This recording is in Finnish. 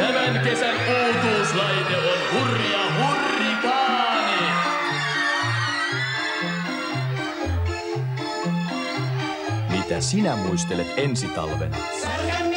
Tämän kesän uutuuslaite on hurja hurrikaani. Mitä sinä muistelet ensi talvena?